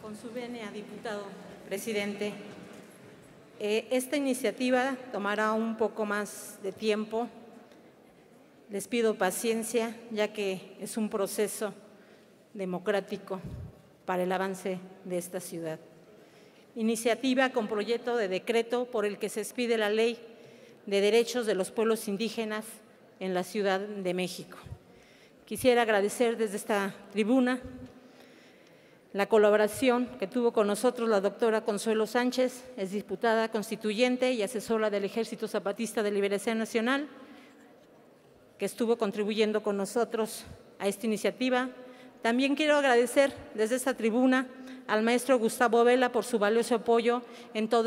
Con su venia, diputado presidente. Esta iniciativa tomará un poco más de tiempo. Les pido paciencia, ya que es un proceso democrático para el avance de esta ciudad. Iniciativa con proyecto de decreto por el que se expide la Ley de Derechos de los Pueblos Indígenas en la Ciudad de México. Quisiera agradecer desde esta tribuna la colaboración que tuvo con nosotros la doctora Consuelo Sánchez, es diputada constituyente y asesora del Ejército Zapatista de Liberación Nacional, que estuvo contribuyendo con nosotros a esta iniciativa. También quiero agradecer desde esta tribuna al maestro Gustavo Vela por su valioso apoyo en todo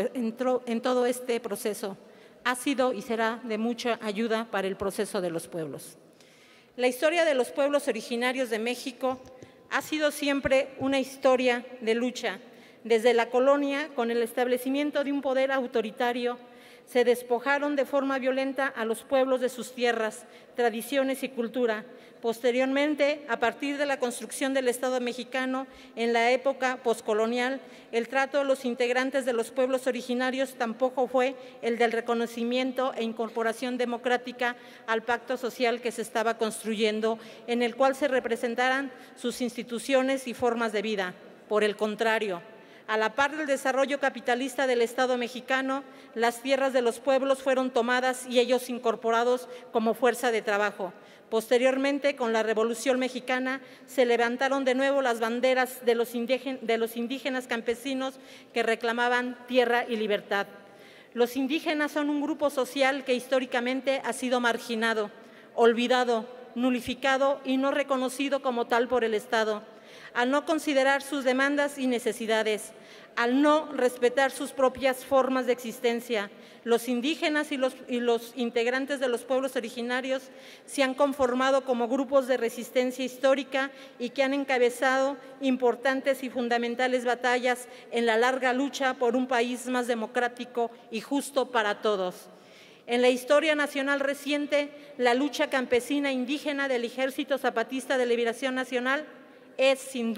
este proceso. Ha sido y será de mucha ayuda para el proceso de los pueblos. La historia de los pueblos originarios de México ha sido siempre una historia de lucha. Desde la colonia, con el establecimiento de un poder autoritario, se despojaron de forma violenta a los pueblos de sus tierras, tradiciones y cultura. Posteriormente, a partir de la construcción del Estado mexicano en la época poscolonial, el trato a los integrantes de los pueblos originarios tampoco fue el del reconocimiento e incorporación democrática al pacto social que se estaba construyendo, en el cual se representaran sus instituciones y formas de vida. Por el contrario, a la par del desarrollo capitalista del Estado mexicano, las tierras de los pueblos fueron tomadas y ellos incorporados como fuerza de trabajo. Posteriormente, con la Revolución Mexicana, se levantaron de nuevo las banderas de los indígenas campesinos que reclamaban tierra y libertad. Los indígenas son un grupo social que históricamente ha sido marginado, olvidado, nulificado y no reconocido como tal por el Estado. Al no considerar sus demandas y necesidades, al no respetar sus propias formas de existencia, los indígenas y los integrantes de los pueblos originarios se han conformado como grupos de resistencia histórica y que han encabezado importantes y fundamentales batallas en la larga lucha por un país más democrático y justo para todos. En la historia nacional reciente, la lucha campesina indígena del Ejército Zapatista de Liberación Nacional es sin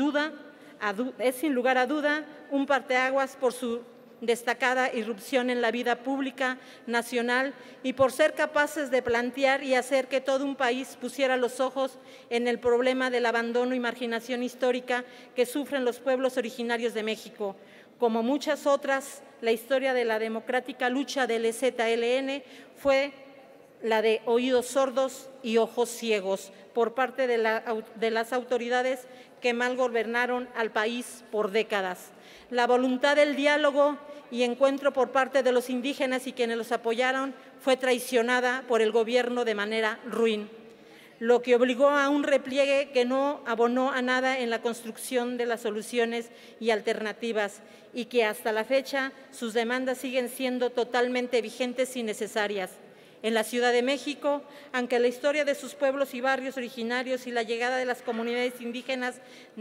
lugar a duda un parteaguas por su destacada irrupción en la vida pública nacional y por ser capaces de plantear y hacer que todo un país pusiera los ojos en el problema del abandono y marginación histórica que sufren los pueblos originarios de México. Como muchas otras, la historia de la democrática lucha del EZLN fue la de oídos sordos y ojos ciegos por parte de las autoridades que mal gobernaron al país por décadas. La voluntad del diálogo y encuentro por parte de los indígenas y quienes los apoyaron fue traicionada por el gobierno de manera ruin, lo que obligó a un repliegue que no abonó a nada en la construcción de las soluciones y alternativas y que hasta la fecha sus demandas siguen siendo totalmente vigentes y necesarias. En la Ciudad de México, aunque la historia de sus pueblos y barrios originarios y la llegada de las comunidades indígenas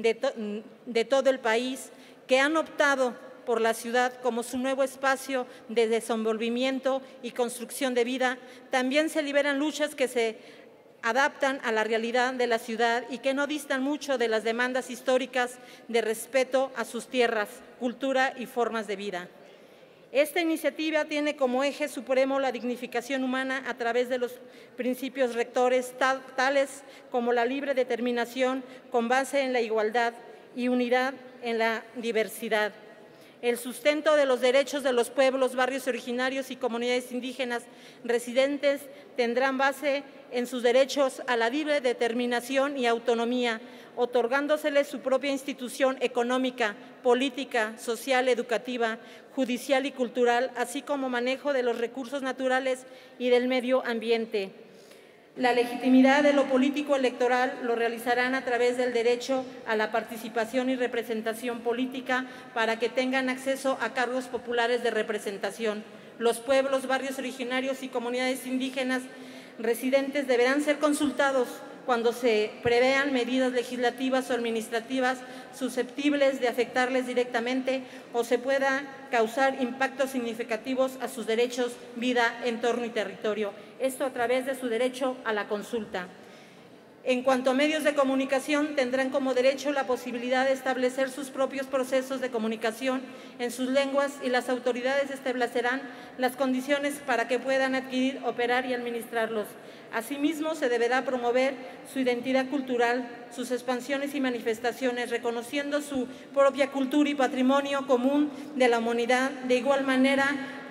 de todo el país que han optado por la ciudad como su nuevo espacio de desenvolvimiento y construcción de vida, también se liberan luchas que se adaptan a la realidad de la ciudad y que no distan mucho de las demandas históricas de respeto a sus tierras, cultura y formas de vida. Esta iniciativa tiene como eje supremo la dignificación humana a través de los principios rectores tales como la libre determinación con base en la igualdad y unidad en la diversidad. El sustento de los derechos de los pueblos, barrios originarios y comunidades indígenas residentes tendrán base en sus derechos a la libre determinación y autonomía, otorgándoseles su propia institución económica, política, social, educativa, judicial y cultural, así como manejo de los recursos naturales y del medio ambiente. La legitimidad de lo político electoral lo realizarán a través del derecho a la participación y representación política para que tengan acceso a cargos populares de representación. Los pueblos, barrios originarios y comunidades indígenas residentes deberán ser consultados cuando se prevean medidas legislativas o administrativas susceptibles de afectarles directamente o se pueda causar impactos significativos a sus derechos, vida, entorno y territorio. Esto a través de su derecho a la consulta. En cuanto a medios de comunicación, tendrán como derecho la posibilidad de establecer sus propios procesos de comunicación en sus lenguas y las autoridades establecerán las condiciones para que puedan adquirir, operar y administrarlos. Asimismo, se deberá promover su identidad cultural, sus expansiones y manifestaciones, reconociendo su propia cultura y patrimonio común de la humanidad, de igual manera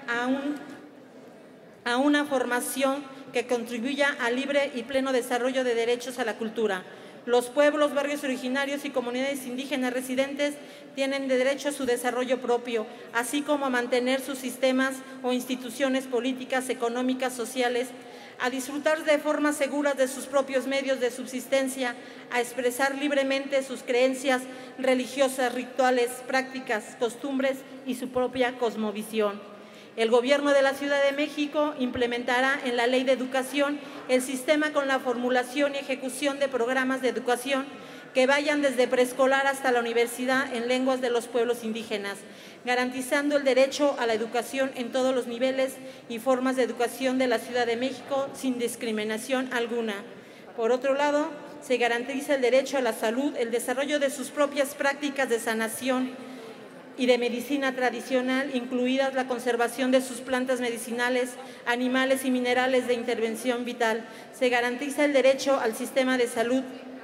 a una formación que contribuya al libre y pleno desarrollo de derechos a la cultura. Los pueblos, barrios originarios y comunidades indígenas residentes tienen derecho a su desarrollo propio, así como a mantener sus sistemas o instituciones políticas, económicas, sociales, a disfrutar de forma segura de sus propios medios de subsistencia, a expresar libremente sus creencias religiosas, rituales, prácticas, costumbres y su propia cosmovisión. El Gobierno de la Ciudad de México implementará en la Ley de Educación el sistema con la formulación y ejecución de programas de educación que vayan desde preescolar hasta la universidad en lenguas de los pueblos indígenas, garantizando el derecho a la educación en todos los niveles y formas de educación de la Ciudad de México sin discriminación alguna. Por otro lado, se garantiza el derecho a la salud, el desarrollo de sus propias prácticas de sanación y de medicina tradicional, incluidas la conservación de sus plantas medicinales, animales y minerales de intervención vital. Se garantiza el derecho al sistema de salud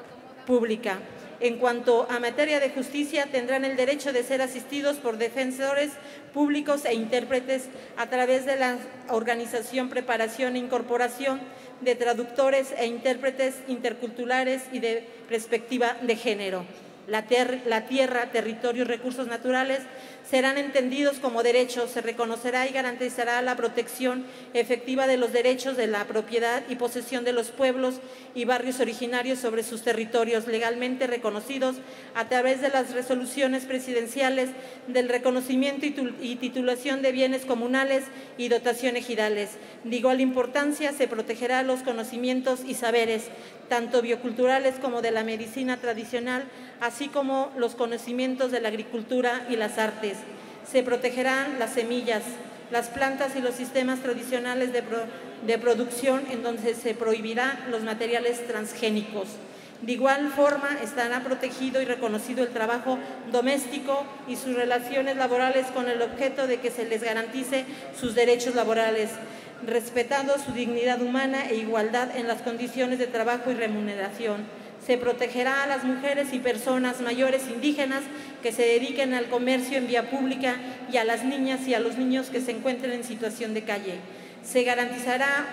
pública. En cuanto a materia de justicia, tendrán el derecho de ser asistidos por defensores públicos e intérpretes a través de la organización, preparación e incorporación de traductores e intérpretes interculturales y de perspectiva de género. La tierra, territorio y recursos naturales serán entendidos como derechos, se reconocerá y garantizará la protección efectiva de los derechos de la propiedad y posesión de los pueblos y barrios originarios sobre sus territorios legalmente reconocidos a través de las resoluciones presidenciales del reconocimiento y titulación de bienes comunales y dotación ejidales. De igual importancia, se protegerá los conocimientos y saberes, tanto bioculturales como de la medicina tradicional, así como los conocimientos de la agricultura y las artes. Se protegerán las semillas, las plantas y los sistemas tradicionales de producción, en donde se prohibirán los materiales transgénicos. De igual forma, estará protegido y reconocido el trabajo doméstico y sus relaciones laborales con el objeto de que se les garantice sus derechos laborales, respetando su dignidad humana e igualdad en las condiciones de trabajo y remuneración. Se protegerá a las mujeres y personas mayores indígenas que se dediquen al comercio en vía pública y a las niñas y a los niños que se encuentren en situación de calle. Se garantizará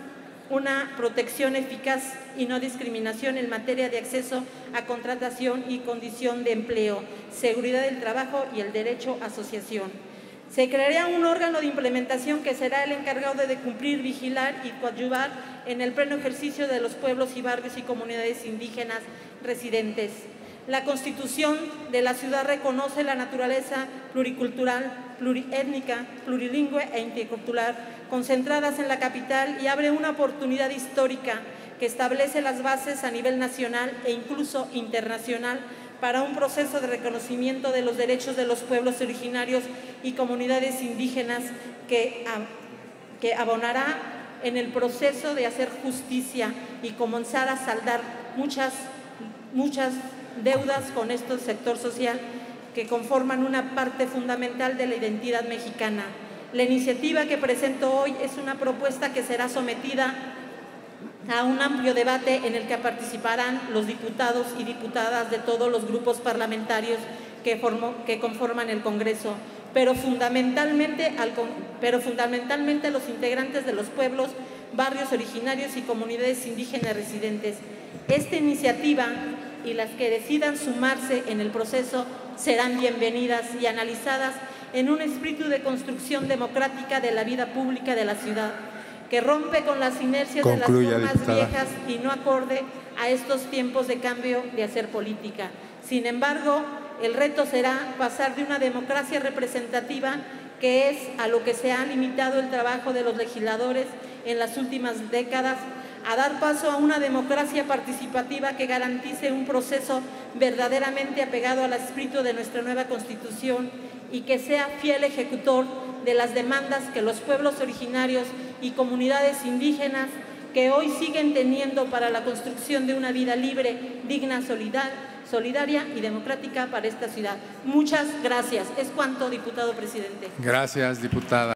una protección eficaz y no discriminación en materia de acceso a contratación y condición de empleo, seguridad del trabajo y el derecho a asociación. Se creará un órgano de implementación que será el encargado de cumplir, vigilar y coadyuvar en el pleno ejercicio de los pueblos y barrios y comunidades indígenas residentes. La Constitución de la ciudad reconoce la naturaleza pluricultural, pluriétnica, plurilingüe e intercultural, concentradas en la capital y abre una oportunidad histórica que establece las bases a nivel nacional e incluso internacional para un proceso de reconocimiento de los derechos de los pueblos originarios y comunidades indígenas que abonará en el proceso de hacer justicia y comenzar a saldar muchas deudas con este sector social que conforman una parte fundamental de la identidad mexicana. La iniciativa que presento hoy es una propuesta que será sometida a un amplio debate en el que participarán los diputados y diputadas de todos los grupos parlamentarios que conforman el Congreso, pero fundamentalmente los integrantes de los pueblos, barrios originarios y comunidades indígenas residentes. Esta iniciativa y las que decidan sumarse en el proceso serán bienvenidas y analizadas en un espíritu de construcción democrática de la vida pública de la ciudad, que rompe con las inercias de las formas viejas y no acorde a estos tiempos de cambio de hacer política. Sin embargo, el reto será pasar de una democracia representativa, que es a lo que se ha limitado el trabajo de los legisladores en las últimas décadas, a dar paso a una democracia participativa que garantice un proceso verdaderamente apegado al espíritu de nuestra nueva Constitución y que sea fiel ejecutor de las demandas que los pueblos originarios y comunidades indígenas que hoy siguen teniendo para la construcción de una vida libre, digna, solidaria y democrática para esta ciudad. Muchas gracias. Es cuanto, diputado presidente. Gracias, diputada.